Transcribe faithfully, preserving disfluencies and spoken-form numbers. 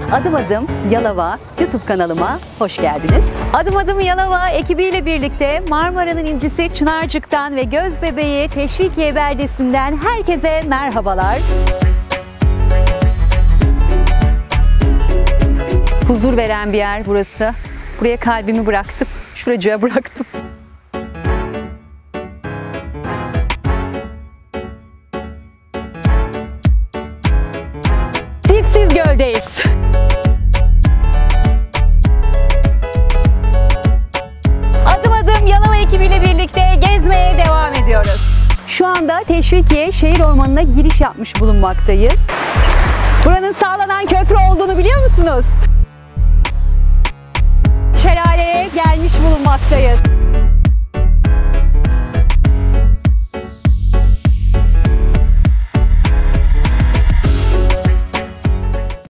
Adım Adım Yalova YouTube kanalıma hoş geldiniz. Adım Adım Yalova ekibiyle birlikte Marmara'nın incisi Çınarcık'tan ve Gözbebeği Teşvikiye beldesinden herkese merhabalar. Huzur veren bir yer burası. Buraya kalbimi bıraktım, şuracığa bıraktım. Dipsiz Göl'deyiz. Adım Adım Yalova ekibiyle birlikte gezmeye devam ediyoruz. Şu anda Teşvikiye Şehir Ormanı'na giriş yapmış bulunmaktayız. Buranın sağlanan köprü olduğunu biliyor musunuz? Şelaleye gelmiş bulunmaktayız.